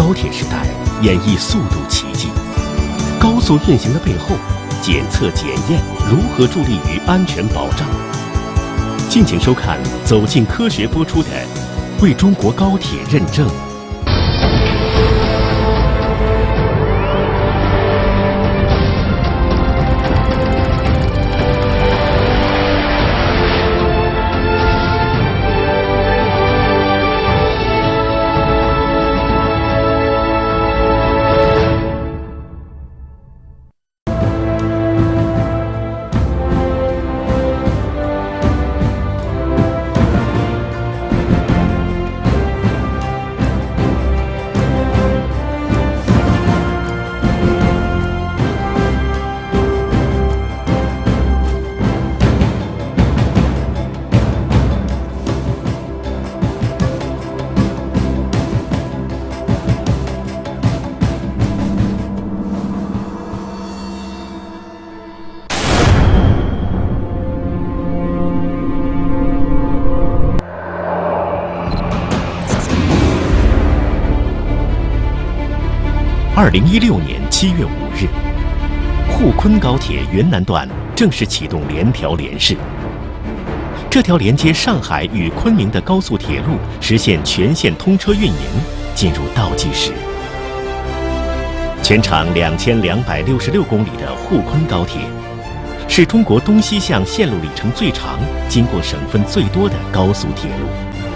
高铁时代演绎速度奇迹，高速运行的背后，检测检验如何助力于安全保障？敬请收看《走进科学》播出的《为中国高铁认证》。2016年7月5日，沪昆高铁云南段正式启动联调联试。这条连接上海与昆明的高速铁路实现全线通车运营进入倒计时。全长2266公里的沪昆高铁，是中国东西向线路里程最长、经过省份最多的高速铁路。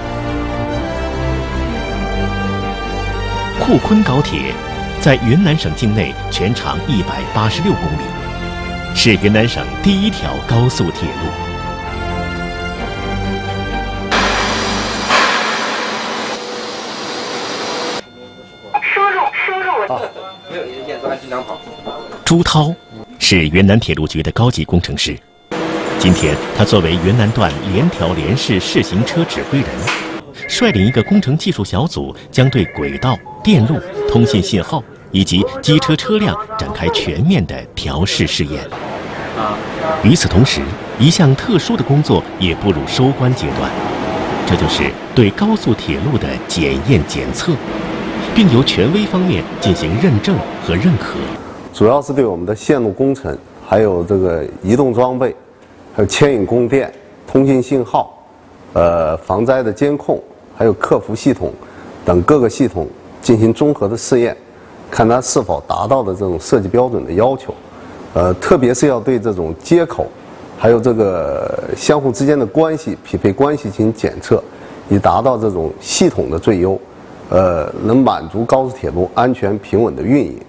沪昆高铁在云南省境内全长186公里，是云南省第一条高速铁路。 输入没有一键做按经常跑。 朱涛是云南铁路局的高级工程师，今天他作为云南段联调联试试行车指挥人，率领一个工程技术小组，将对轨道、电路、通信信号以及机车车辆展开全面的调试试验。与此同时，一项特殊的工作也步入收官阶段，这就是对高速铁路的检验检测，并由权威方面进行认证和认可。 主要是对我们的线路工程，还有这个移动装备，还有牵引供电、通信信号、防灾的监控，还有客服系统等各个系统进行综合的试验，看它是否达到的这种设计标准的要求。特别是要对这种接口，还有这个相互之间的关系、匹配关系进行检测，以达到这种系统的最优，能满足高速铁路安全平稳的运营。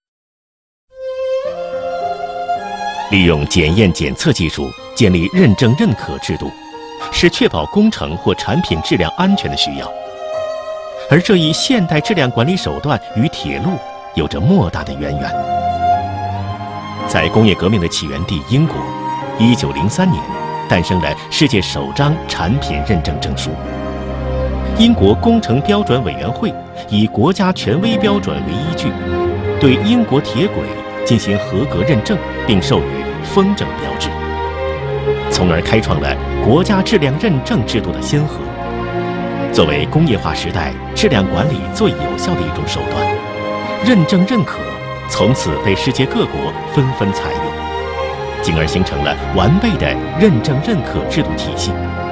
利用检验检测技术建立认证认可制度，是确保工程或产品质量安全的需要。而这一现代质量管理手段与铁路有着莫大的渊源。在工业革命的起源地英国，1903年诞生了世界首张产品认证证书。英国工程标准委员会以国家权威标准为依据，对英国铁轨进行合格认证，并授予风证标志，从而开创了国家质量认证制度的先河。作为工业化时代质量管理最有效的一种手段，认证认可从此被世界各国纷纷采用，进而形成了完备的认证认可制度体系。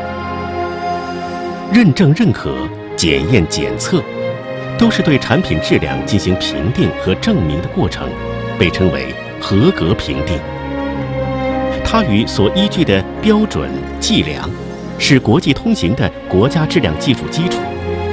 认证认可、检验检测，都是对产品质量进行评定和证明的过程，被称为合格评定。它与所依据的标准、计量，是国际通行的国家质量技术基础。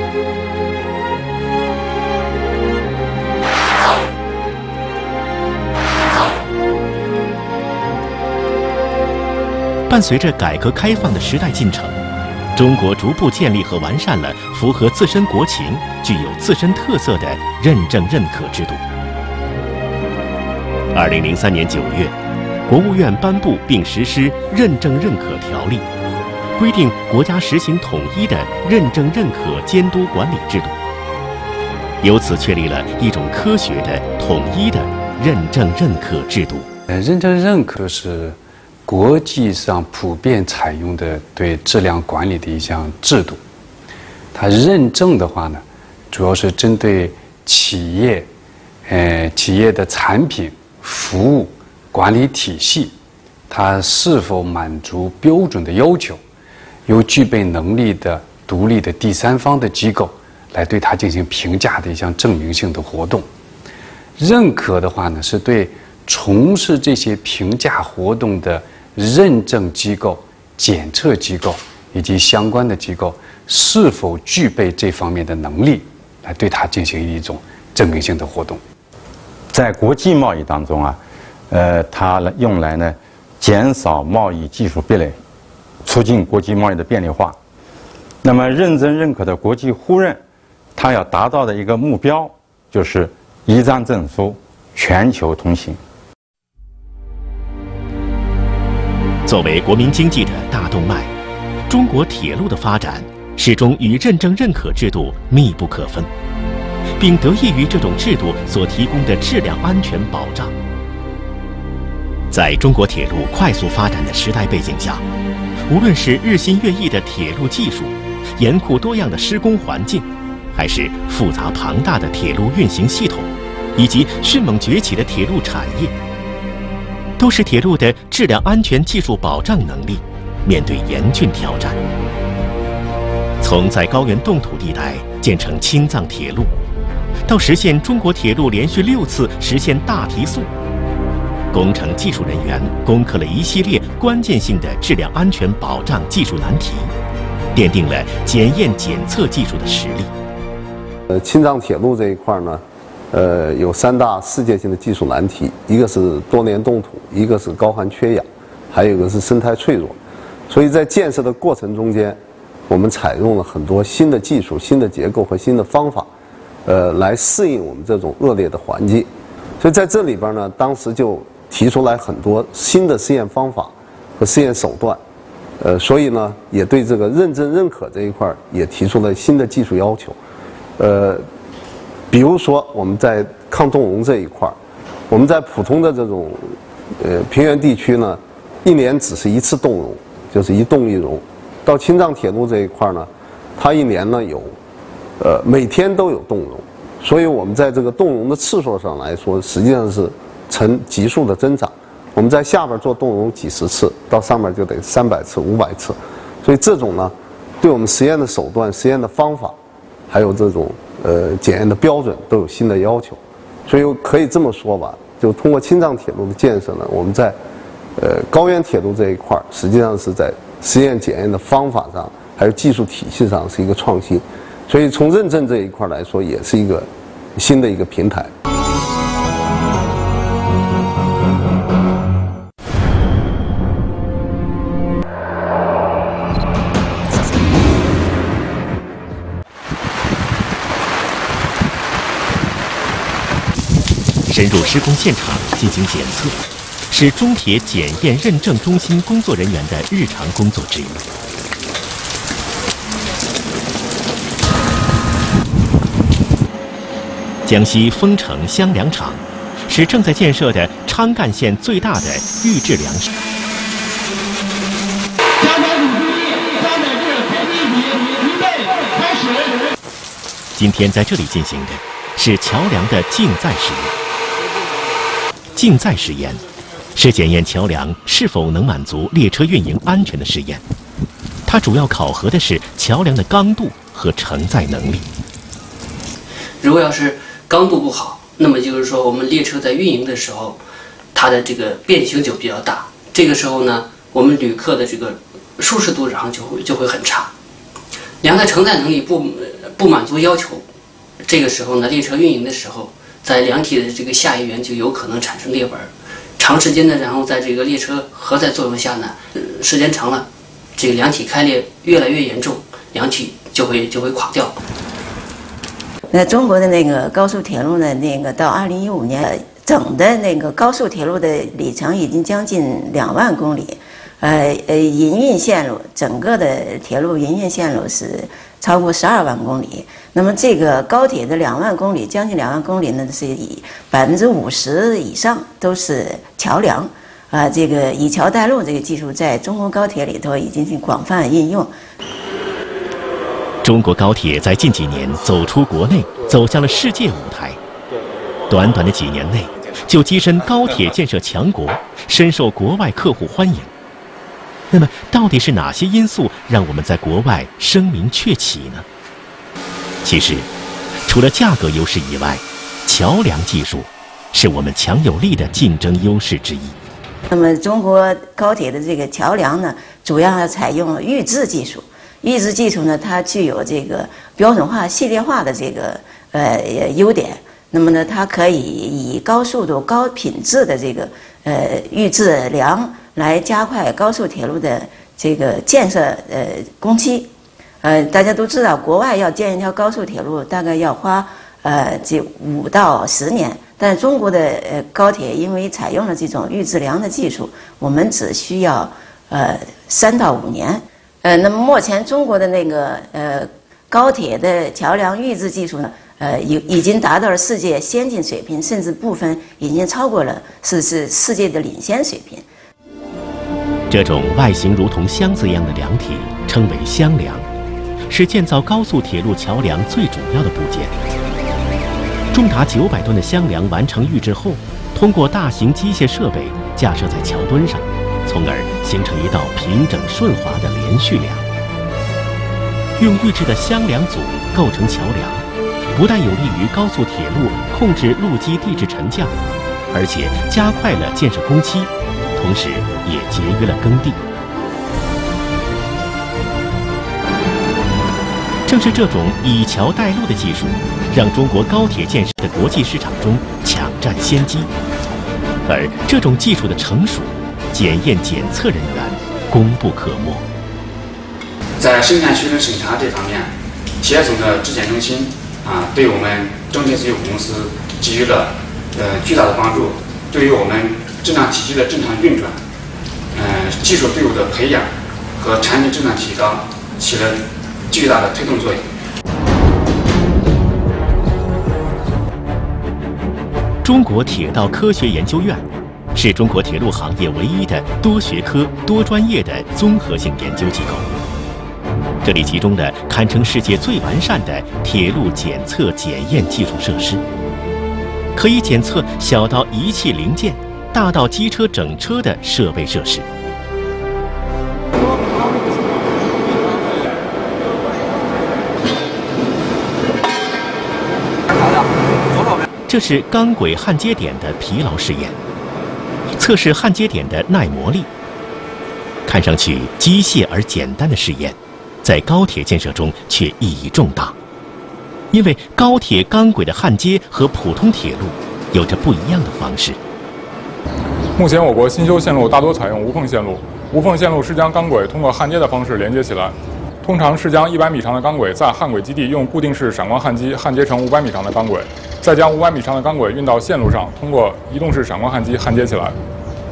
伴随着改革开放的时代进程，中国逐步建立和完善了符合自身国情、具有自身特色的认证认可制度。2003年9月，国务院颁布并实施《认证认可条例》，规定国家实行统一的认证认可监督管理制度，由此确立了一种科学的、统一的认证认可制度。 认证认可是国际上普遍采用的对质量管理的一项制度。它认证的话呢，主要是针对企业的产品、服务、管理体系，它是否满足标准的要求，由具备能力的独立的第三方的机构来对它进行评价的一项证明性的活动。认可的话呢，是对从事这些评价活动的认证机构、检测机构以及相关的机构是否具备这方面的能力，来对它进行一种证明性的活动。 在国际贸易当中啊，它用来呢减少贸易技术壁垒，促进国际贸易的便利化。那么认证认可的国际互认，它要达到的一个目标就是一张证书全球通行。 作为国民经济的大动脉，中国铁路的发展始终与认证认可制度密不可分，并得益于这种制度所提供的质量安全保障。在中国铁路快速发展的时代背景下，无论是日新月异的铁路技术、严酷多样的施工环境，还是复杂庞大的铁路运行系统，以及迅猛崛起的铁路产业，都使铁路的质量安全技术保障能力面对严峻挑战。从在高原冻土地带建成青藏铁路，到实现中国铁路连续6次实现大提速，工程技术人员攻克了一系列关键性的质量安全保障技术难题，奠定了检验检测技术的实力。 青藏铁路这一块呢，有3大世界性的技术难题，一个是多年冻土，一个是高寒缺氧，还有一个是生态脆弱。所以在建设的过程中间，我们采用了很多新的技术、新的结构和新的方法，来适应我们这种恶劣的环境。所以在这里边呢，当时就提出来很多新的试验方法和试验手段，所以呢，也对这个认证认可这一块也提出了新的技术要求。比如说我们在抗冻融这一块，我们在普通的这种平原地区呢，1年只是1次冻融，就是1冻1融。到青藏铁路这一块呢，它1年呢有每天都有冻融，所以我们在这个冻融的次数上来说，实际上是呈急速的增长。我们在下边做冻融几十次，到上面就得300次、500次，所以这种呢，对我们实验的手段、实验的方法，还有这种检验的标准都有新的要求。所以可以这么说吧，就通过青藏铁路的建设呢，我们在高原铁路这一块，实际上是在实验检验的方法上，还有技术体系上是一个创新。所以从认证这一块来说，也是一个新的一个平台。 深入施工现场进行检测，是中铁检验认证中心工作人员的日常工作之一。江西丰城香良厂是正在建设的昌赣县最大的预制粮食。今天在这里进行的是桥梁的竞载实验。竞载实验是检验桥梁是否能满足列车运营安全的试验，它主要考核的是桥梁的刚度和承载能力。 如果要是刚度不好，那么就是说我们列车在运营的时候，它的这个变形就比较大。这个时候呢，我们旅客的这个舒适度然后就会很差。梁的承载能力不满足要求，这个时候呢，列车运营的时候，在梁体的这个下叶缘就有可能产生裂纹。长时间的，然后在这个列车荷载作用下呢，时间长了，这个梁体开裂越来越严重，梁体就会垮掉。 那中国的那个高速铁路呢，那个到2015年，整的那个高速铁路的里程已经将近2万公里，营运线路整个的铁路营运线路是超过12万公里。那么这个高铁的2万公里，将近2万公里呢，是以50%以上都是桥梁这个以桥带路这个技术在中国高铁里头已经是广泛应用。 中国高铁在近几年走出国内，走向了世界舞台。短短的几年内，就跻身高铁建设强国，深受国外客户欢迎。那么，到底是哪些因素让我们在国外声名鹊起呢？其实，除了价格优势以外，桥梁技术是我们强有力的竞争优势之一。 那么，中国高铁的这个桥梁呢，主要采用预制技术。预制技术呢，它具有这个标准化、系列化的这个优点。那么呢，它可以以高速度、高品质的这个预制梁来加快高速铁路的这个建设工期。大家都知道，国外要建一条高速铁路，大概要花这5到10年。但是中国的高铁因为采用了这种预制梁的技术，我们只需要3到5年。那么目前中国的那个高铁的桥梁预制技术呢，已经达到了世界先进水平，甚至部分已经超过了是世界的领先水平。 这种外形如同箱子一样的梁体称为箱梁，是建造高速铁路桥梁最主要的部件。重达900吨的箱梁完成预制后，通过大型机械设备架设在桥墩上，从而形成一道平整顺滑的连续梁。用预制的箱梁组构成桥梁，不但有利于高速铁路控制路基地质沉降，而且加快了建设工期，同时也节约了耕地。正是这种以桥带路的技术，让中国高铁建设的国际市场中抢占先机。而这种技术的成熟，检验检测人员功不可没。 在生产学生审查这方面，企业总的质检中心对我们中铁石油公司给予了巨大的帮助，对于我们质量体系的正常运转，技术队伍的培养和产品质量提高起了巨大的推动作用。 中国铁道科学研究院是中国铁路行业唯一的多学科、多专业的综合性研究机构。这里集中了堪称世界最完善的铁路检测检验技术设施，可以检测小到仪器零件、大到机车整车的设备设施。这是钢轨焊接点的疲劳试验，测试焊接点的耐磨力。看上去机械而简单的试验，在高铁建设中却意义重大，因为高铁钢轨的焊接和普通铁路有着不一样的方式。 目前我国新修线路大多采用无缝线路，无缝线路是将钢轨通过焊接的方式连接起来。通常是将100米长的钢轨在焊轨基地用固定式闪光焊机焊接成500米长的钢轨，再将500米长的钢轨运到线路上，通过移动式闪光焊机焊接起来。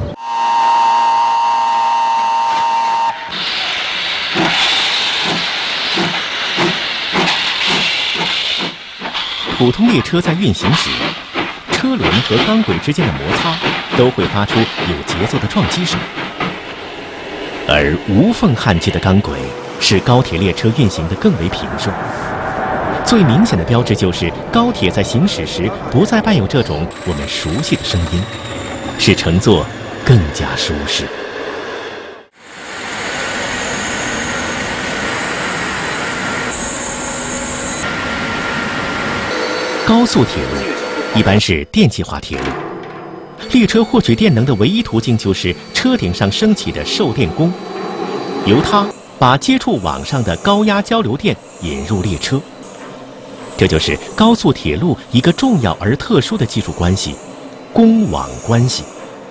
普通列车在运行时，车轮和钢轨之间的摩擦都会发出有节奏的撞击声，而无缝焊接的钢轨使高铁列车运行得更为平顺。最明显的标志就是高铁在行驶时不再伴有这种我们熟悉的声音，使乘坐更加舒适。高速铁路一般是电气化铁路，列车获取电能的唯一途径就是车顶上升起的受电弓，由它把接触网上的高压交流电引入列车。这就是高速铁路一个重要而特殊的技术关系——公网关系。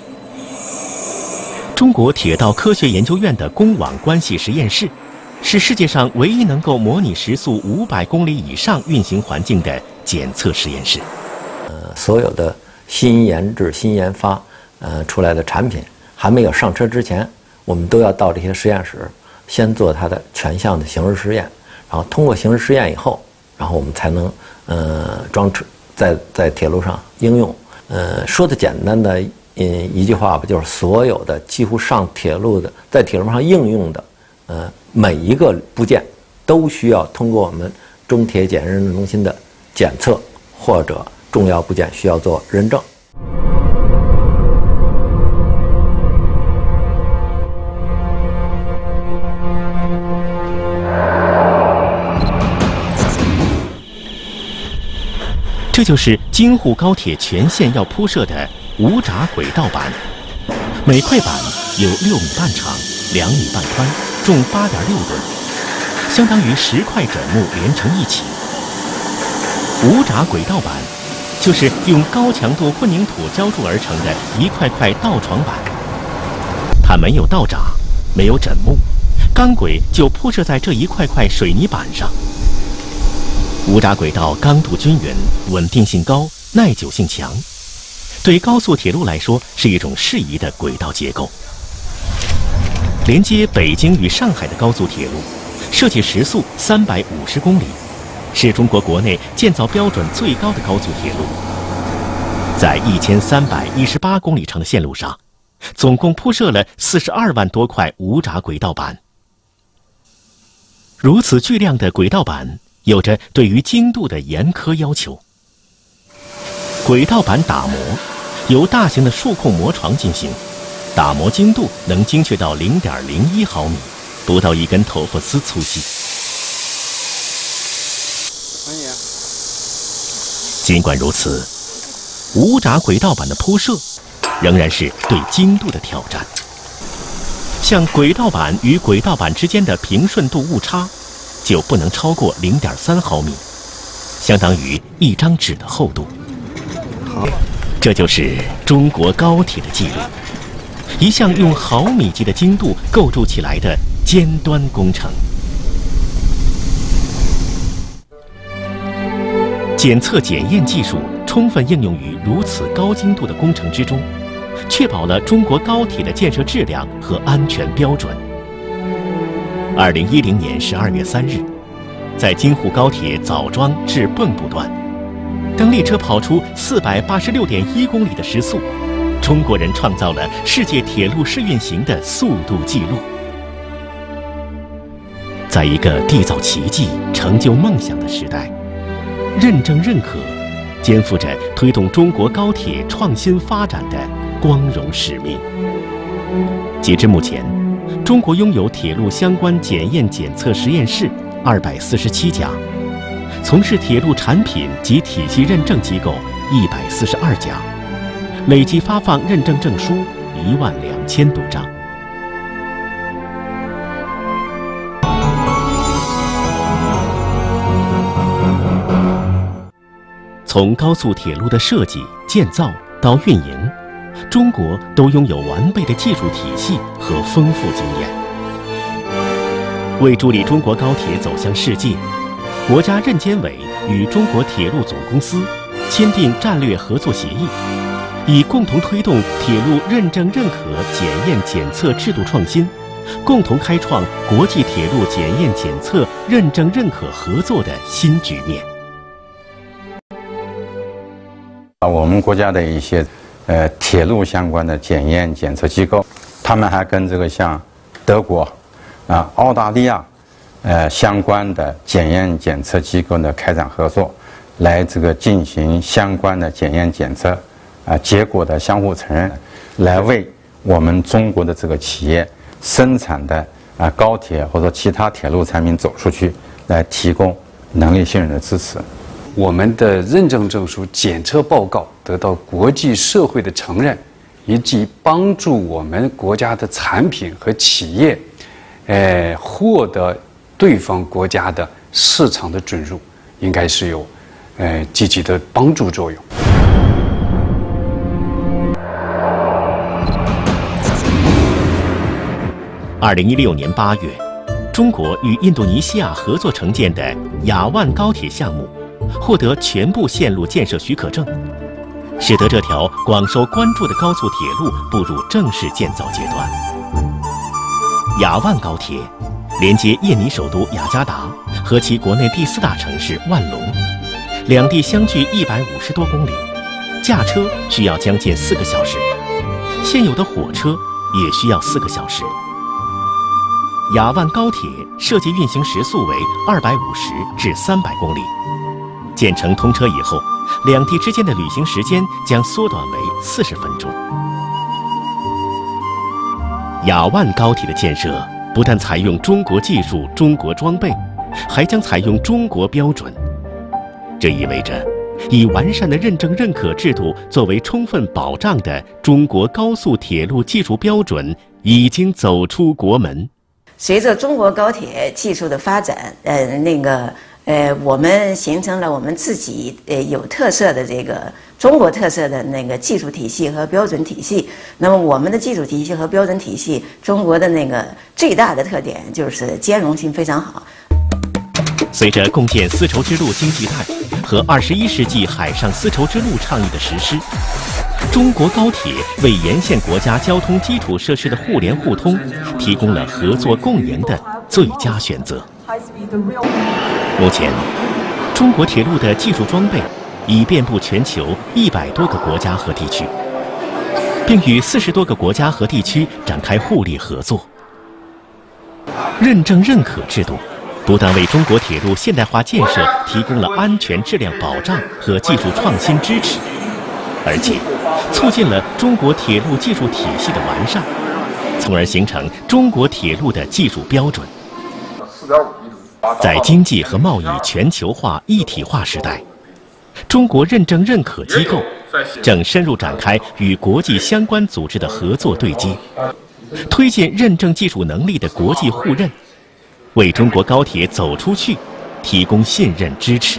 中国铁道科学研究院的公网关系实验室，是世界上唯一能够模拟时速500公里以上运行环境的检测实验室。 所有的新研制、新研发出来的产品还没有上车之前，我们都要到这些实验室先做它的全项的行驶试验，然后通过行驶试验以后，然后我们才能装车在铁路上应用。说的简单的一句话吧，就是所有的几乎上铁路的在铁路上应用的每一个部件都需要通过我们中铁检验认证中心的检测或者重要部件需要做认证。 这就是京沪高铁全线要铺设的无闸轨道板，每块板有6米半长、2米半宽，重8.6吨，相当于10块枕木连成一起。无闸轨道板就是用高强度混凝土浇筑而成的一块块道床板，它没有道闸，没有枕木，钢轨就铺设在这一块块水泥板上。无闸轨道刚度均匀，稳定性高，耐久性强，对高速铁路来说是一种适宜的轨道结构。连接北京与上海的高速铁路，设计时速350公里，是中国国内建造标准最高的高速铁路。在1318公里长的线路上，总共铺设了42万多块无闸轨道板。如此巨量的轨道板有着对于精度的严苛要求。轨道板打磨由大型的数控磨床进行，打磨精度能精确到0.01毫米，不到1根头发丝粗细。尽管如此，无闸轨道板的铺设仍然是对精度的挑战。像轨道板与轨道板之间的平顺度误差就不能超过0.3毫米，相当于一张纸的厚度。这就是中国高铁的记录，一项用毫米级的精度构筑起来的尖端工程。检测检验技术充分应用于如此高精度的工程之中，确保了中国高铁的建设质量和安全标准。2010年12月3日，在京沪高铁枣庄至蚌埠段，当列车跑出486.1公里的时速，中国人创造了世界铁路试运行的速度纪录。在一个缔造奇迹、成就梦想的时代，认证认可肩负着推动中国高铁创新发展的光荣使命。截至目前，中国拥有铁路相关检验检测实验室247家，从事铁路产品及体系认证机构142家，累计发放认证证书12000多张。从高速铁路的设计、建造到运营，中国都拥有完备的技术体系和丰富经验。为助力中国高铁走向世界，国家认监委与中国铁路总公司签订战略合作协议，以共同推动铁路认证认可检验检测制度创新，共同开创国际铁路检验检测认证认可合作的新局面。 我们国家的一些铁路相关的检验检测机构，他们还跟这个像德国澳大利亚相关的检验检测机构呢开展合作，来这个进行相关的检验检测结果的相互承认，来为我们中国的这个企业生产的高铁或者其他铁路产品走出去，来提供能力信任的支持。 我们的认证证书、检测报告得到国际社会的承认，以及帮助我们国家的产品和企业，获得对方国家的市场的准入，应该是有积极的帮助作用。 2016年8月，中国与印度尼西亚合作承建的雅万高铁项目获得全部线路建设许可证，使得这条广受关注的高速铁路步入正式建造阶段。雅万高铁连接印尼首都雅加达和其国内第4大城市万隆，两地相距150多公里，驾车需要将近4个小时，现有的火车也需要4个小时。 雅万高铁设计运行时速为250至300公里，建成通车以后，两地之间的旅行时间将缩短为40分钟。雅万高铁的建设不但采用中国技术、中国装备，还将采用中国标准。这意味着，以完善的认证认可制度作为充分保障的中国高速铁路技术标准已经走出国门。 随着中国高铁技术的发展，我们形成了我们自己有特色的这个中国特色的那个技术体系和标准体系。那么我们的技术体系和标准体系，中国的那个最大的特点就是兼容性非常好。 随着共建丝绸之路经济带和21世纪海上丝绸之路倡议的实施，中国高铁为沿线国家交通基础设施的互联互通提供了合作共赢的最佳选择。目前，中国铁路的技术装备已遍布全球100多个国家和地区，并与40多个国家和地区展开互利合作。认证认可制度不但为中国铁路现代化建设提供了安全质量保障和技术创新支持，而且促进了中国铁路技术体系的完善，从而形成中国铁路的技术标准。在经济和贸易全球化一体化时代，中国认证认可机构正深入展开与国际相关组织的合作对接，推进认证技术能力的国际互认，为中国高铁走出去提供信任支持。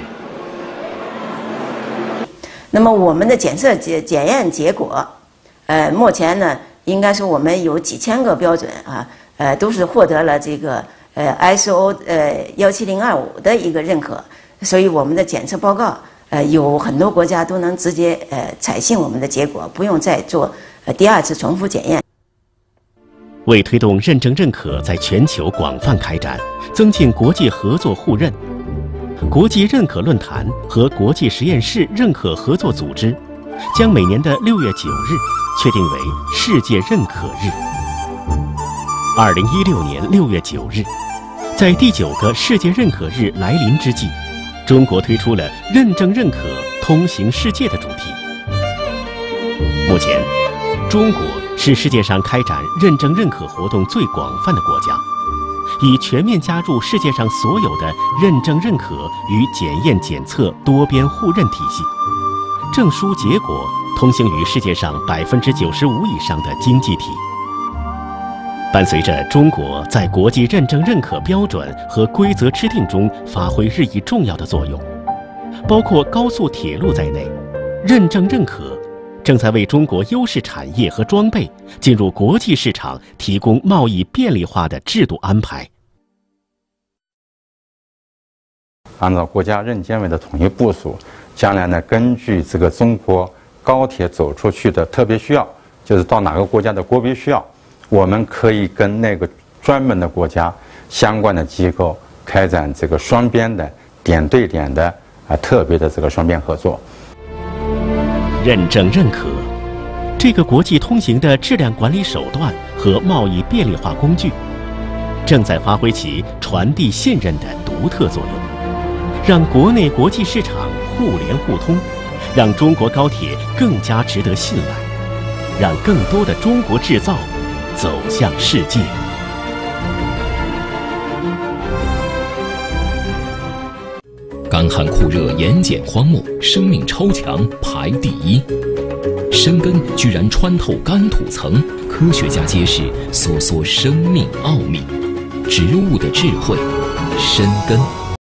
那么我们的检验结果，目前呢，应该说我们有几千个标准啊，都是获得了这个ISO 17025的一个认可，所以我们的检测报告有很多国家都能直接采信我们的结果，不用再做第二次重复检验。 为推动认证认可在全球广泛开展，增进国际合作互认，国际认可论坛和国际实验室认可合作组织将每年的6月9日确定为世界认可日。2016年6月9日，在第9个世界认可日来临之际，中国推出了认证认可通行世界的主题。目前，中国是世界上开展认证认可活动最广泛的国家，已全面加入世界上所有的认证认可与检验检测多边互认体系，证书结果通行于世界上95%以上的经济体。伴随着中国在国际认证认可标准和规则制定中发挥日益重要的作用，包括高速铁路在内，认证认可正在为中国优势产业和装备进入国际市场提供贸易便利化的制度安排。 按照国家认监委的统一部署，将来呢，根据这个中国高铁走出去的特别需要，就是到哪个国家的国别需要，我们可以跟那个专门的国家相关的机构开展这个双边的点对点的特别的这个双边合作。 认证认可这个国际通行的质量管理手段和贸易便利化工具，正在发挥其传递信任的独特作用，让国内国际市场互联互通，让中国高铁更加值得信赖，让更多的中国制造走向世界。 干旱酷热，盐碱荒漠，生命超强排第一。生根居然穿透干土层，科学家揭示梭梭生命奥秘，植物的智慧，深根。